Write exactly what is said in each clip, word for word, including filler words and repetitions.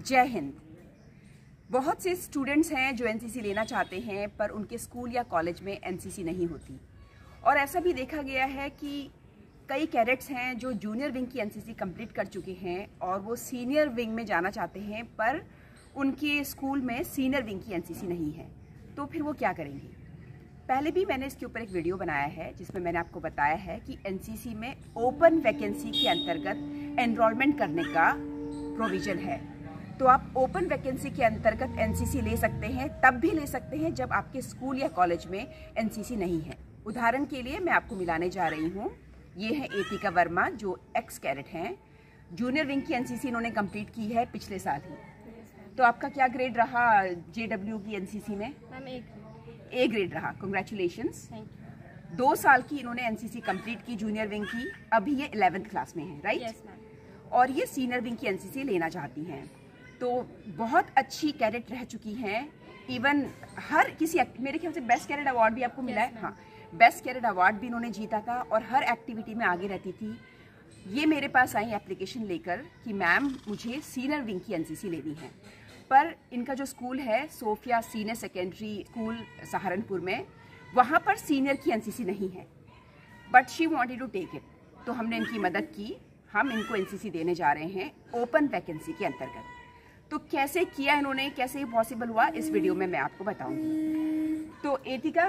जय हिंद। बहुत से स्टूडेंट्स हैं जो एनसीसी लेना चाहते हैं पर उनके स्कूल या कॉलेज में एनसीसी नहीं होती, और ऐसा भी देखा गया है कि कई कैडेट्स हैं जो जूनियर विंग की एनसीसी कंप्लीट कर चुके हैं और वो सीनियर विंग में जाना चाहते हैं पर उनके स्कूल में सीनियर विंग की एनसीसी नहीं है, तो फिर वो क्या करेंगे। पहले भी मैंने इसके ऊपर एक वीडियो बनाया है जिसमें मैंने आपको बताया है कि एनसीसी में ओपन वैकेंसी के अंतर्गत एनरोलमेंट करने का प्रोविजन है। तो आप ओपन वैकेंसी के अंतर्गत एनसीसी ले सकते हैं, तब भी ले सकते हैं जब आपके स्कूल या कॉलेज में एनसीसी नहीं है। उदाहरण के लिए मैं आपको मिलाने जा रही हूँ, ये है एतिका वर्मा जो एक्स कैडेट हैं, जूनियर विंग की एनसीसी इन्होंने कंप्लीट की है पिछले साल ही। तो आपका क्या ग्रेड रहा जेडब्ल्यू की एनसीसी में? मैम ए ए ग्रेड रहा, कंग्रेचुलेशंस। दो साल की इन्होंने एनसीसी कंप्लीट की जूनियर विंग की, अभी ये इलेवेंथ क्लास में है, राइट? Yes ma'am. और ये सीनियर विंग की एनसीसी लेना चाहती हैं, तो बहुत अच्छी कैडेट रह चुकी हैं। इवन हर किसी, मेरे ख्याल से बेस्ट कैडेट अवार्ड भी आपको मिला है। हाँ, बेस्ट कैडेट अवार्ड भी इन्होंने जीता था और हर एक्टिविटी में आगे रहती थी। ये मेरे पास आई एप्लीकेशन लेकर कि मैम मुझे सीनियर विंग की एनसीसी लेनी है, पर इनका जो स्कूल है Sophia senior secondary school Saharanpur में, वहाँ पर सीनियर की एनसीसी नहीं है, but she wanted to take it. तो हमने इनकी मदद की, हम इनको एनसीसी देने जा रहे हैं ओपन वैकेंसी के अंतर्गत। तो कैसे किया इन्होंने, कैसे ये पॉसिबल हुआ, इस वीडियो में मैं आपको बताऊंगी। तो एतिका,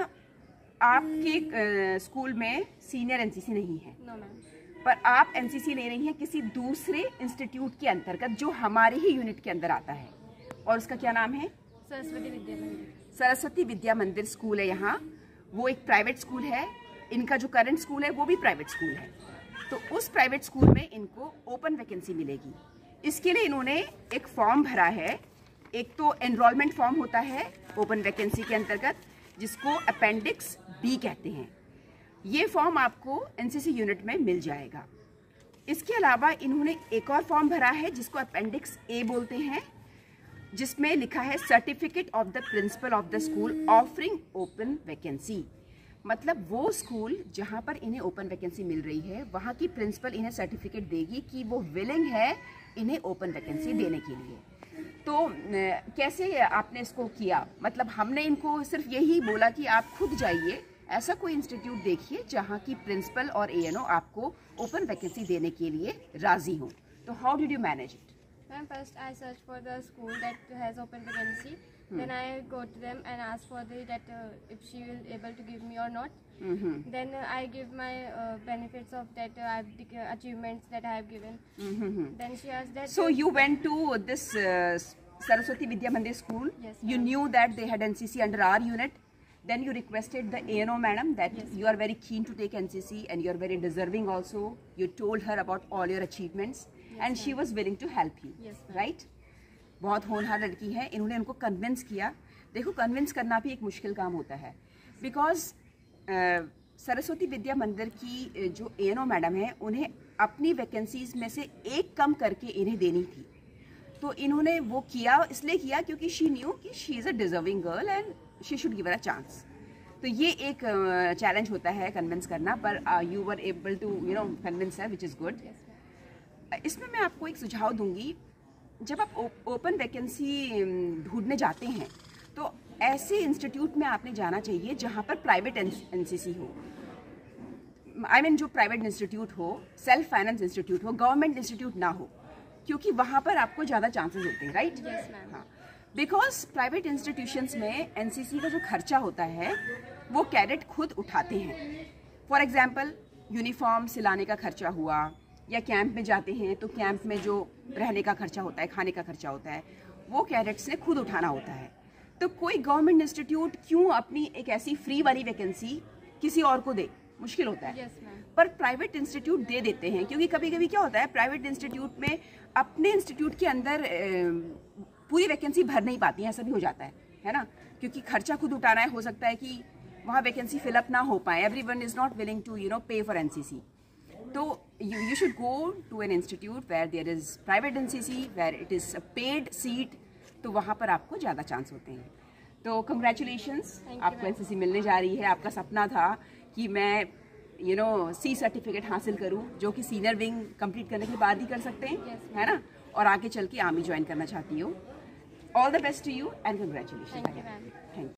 आपके स्कूल में सीनियर एनसीसी नहीं है? No ma'am. पर आप एनसीसी ले रही हैं किसी दूसरे इंस्टीट्यूट के अंतर्गत जो हमारे ही यूनिट के अंदर आता है, और उसका क्या नाम है? सरस्वती विद्या मंदिर। सरस्वती विद्या मंदिर स्कूल है यहाँ। वो एक प्राइवेट स्कूल है, इनका जो करंट स्कूल है वो भी प्राइवेट स्कूल है। तो उस प्राइवेट स्कूल में इनको ओपन वैकेंसी मिलेगी। इसके लिए इन्होंने एक फॉर्म भरा है। एक तो एनरोलमेंट फॉर्म होता है ओपन वैकेंसी के अंतर्गत, जिसको अपेंडिक्स बी कहते हैं। ये फॉर्म आपको एनसीसी यूनिट में मिल जाएगा। इसके अलावा इन्होंने एक और फॉर्म भरा है जिसको अपेंडिक्स ए बोलते हैं, जिसमें लिखा है certificate of the principal of the school offering open vacancy. मतलब वो स्कूल जहाँ पर इन्हें ओपन वैकेंसी मिल रही है, वहाँ की प्रिंसिपल इन्हें सर्टिफिकेट देगी कि वो विलिंग है इन्हें ओपन वैकेंसी देने के लिए। तो कैसे आपने इसको किया? मतलब हमने इनको सिर्फ यही बोला कि आप खुद जाइए, ऐसा कोई इंस्टीट्यूट देखिए जहाँ की प्रिंसिपल और एएनओ आपको ओपन वैकेंसी देने के लिए राजी हो। तो how did you manage it? Ma'am, first I search for the school that has open vacancy. Hmm. Then I go to them and ask for the that uh, if she will able to give me or not. Mm-hmm. Then uh, I give my uh, benefits of that uh, I've, uh, achievements that I have given. Mm-hmm. Then she asked that. So uh, you went to this uh, Saraswati Vidya Mandir school. Yes. You knew that they had N C C under our unit. Then you requested the A N O madam that yes, you are very keen to take N C C and you are very deserving also. You told her about all your achievements. Yes, and she was willing to help you, yes, right? बहुत होनहार लड़की है। इन्होंने उनको convince किया। देखो, convince करना भी एक मुश्किल काम होता है, बिकॉज uh, सरस्वती विद्या मंदिर की जो एएनओ मैडम है, उन्हें अपनी वैकेंसीज में से एक कम करके इन्हें देनी थी। तो इन्होंने वो किया, इसलिए किया क्योंकि शी न्यू कि she is a deserving girl and she should give her a chance. तो ये एक चैलेंज uh, होता है कन्विंस करना, पर you were able to you know convince her, which is good. इसमें मैं आपको एक सुझाव दूंगी, जब आप ओपन वैकेंसी ढूंढने जाते हैं तो ऐसे इंस्टीट्यूट में आपने जाना चाहिए जहां पर प्राइवेट एनसीसी हो। आई I मीन mean, जो प्राइवेट इंस्टीट्यूट हो, सेल्फ फाइनेंस इंस्टीट्यूट हो, गवर्नमेंट इंस्टीट्यूट ना हो, क्योंकि वहां पर आपको ज़्यादा चांसेस होते हैं, राइट? yes, ma'am. हाँ, बिकॉज प्राइवेट इंस्टीट्यूशंस में एनसीसी का जो खर्चा होता है वो कैडेट खुद उठाते हैं। फॉर एग्जाम्पल, यूनिफॉर्म सिलाने का खर्चा हुआ, या कैंप में जाते हैं तो कैंप में जो रहने का खर्चा होता है, खाने का खर्चा होता है, वो कैडेट्स ने खुद उठाना होता है। तो कोई गवर्नमेंट इंस्टीट्यूट क्यों अपनी एक ऐसी फ्री वाली वैकेंसी किसी और को दे? मुश्किल होता है। yes, पर प्राइवेट इंस्टीट्यूट दे देते हैं, क्योंकि कभी कभी क्या होता है, प्राइवेट इंस्टीट्यूट में अपने इंस्टीट्यूट के अंदर पूरी वैकेंसी भर नहीं पाती है, ऐसा भी हो जाता है, है ना? क्योंकि खर्चा खुद उठाना है, हो सकता है कि वहाँ वैकेंसी फिलअप ना हो पाए, everyone is not willing to you know pay for NCC. तो you, you should go to an institute where there is private N C C, where it is a paid seat, तो वहाँ पर आपको ज़्यादा chance होते हैं। तो congratulations, आपको एनसीसी मिलने जा रही है। आपका सपना था कि मैं यू नो सी सर्टिफिकेट हासिल करूँ, जो कि सीनियर विंग कंप्लीट करने के बाद ही कर सकते हैं, yes, है ना? और आगे चल के आर्मी ज्वाइन करना चाहती हो। All the best to you and congratulation. Thank you ma'am. Thank you.